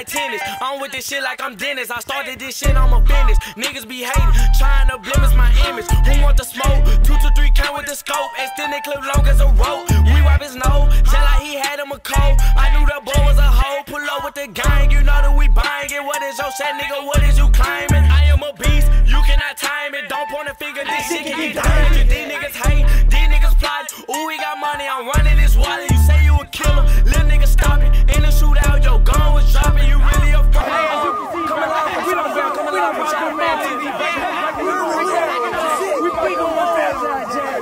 like tennis. I'm with this shit like I'm Dennis. I started this shit, I'm a business. Niggas be hating, trying to blemish my image. Who want the smoke? 2 to 3 count with the scope. Extended clip long as a rope. We wipe his nose, just like he had him a cold. I knew that boy was a hoe. Pull up with the gang, you know that we buying it. What is your shit, nigga? What is you claiming? I am a beast, you cannot time it. Don't point a finger, this shit can get dangerous. These niggas hate, these niggas plot. Ooh, we got money, I'm running this wallet. You say you a killer, little nigga stop it. In the shootout, your gun was dropping. You really a fraud. Come along, we don't go, come along, we don't man TV, baby. We gon' montage that jam.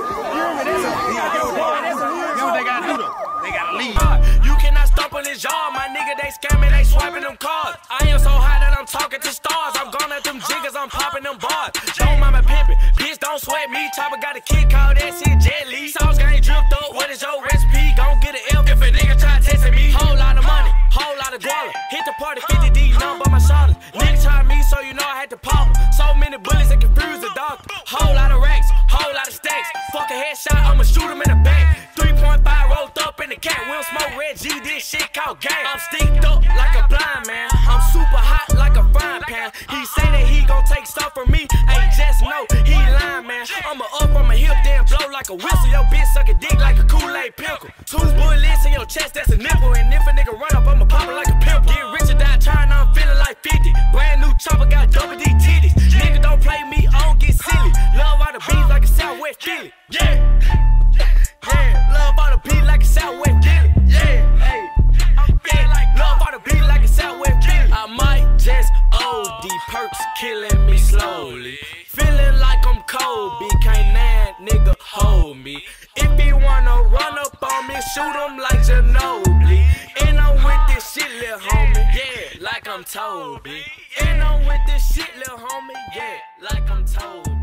You know what they gotta do though? They gotta leave. You cannot stop on this yard, my nigga. They scamming, they swiping them cards. I am so high that I'm talking to stars. I'm gone at them jiggers, I'm popping them bars. Don't mind my pimpin', bitch, don't sweat me. Chopper got a kid called that shit Jet Li. Sauce gang dripped up, what is your recipe? Gon' get an F if a nigga try testing me. Whole lot of money, whole lot of dollar. Hit the party 50D, none but my shoulders. Nigga tried me, so you know I had to pop 'em. So many bullets that confuse the doctor. Whole lot of racks, whole lot of stacks. Fuck a headshot, I'ma shoot him in the back. 3.5 rolled up in the cat. We don't smoke Red G, this shit called gang. I'm sticked up like a blind man. I'm super hot like a frying pan. He say that he gon' take stuff from me. Ain't just know he lying, man. I'ma up on my hip, then blow like a whistle. Your bitch suck a dick like a Kool-Aid pickle. 2 bullets in your chest, that's a nipple. And if a nigga run up, I'ma pop it like a pimple. Get rich or die trying, I'm feeling like 50. Brand new chopper, got double D titties. Nigga don't play me, I don't get silly. Love all the beats like a Southwest Philly. Yeah. Yeah, love all the beat like a Southwest Philly. Yeah, hey, I'm feeling like love all the beat like a Southwest Philly. I might just OD, perks killing me slowly. Feeling like I'm Kobe, can't that nigga hold me. If he wanna run up on me, shoot him like Ginobili. And I'm with this shit, lil' homie, yeah, like I'm Toby. And I'm with this shit, lil' homie, yeah, like I'm Toby.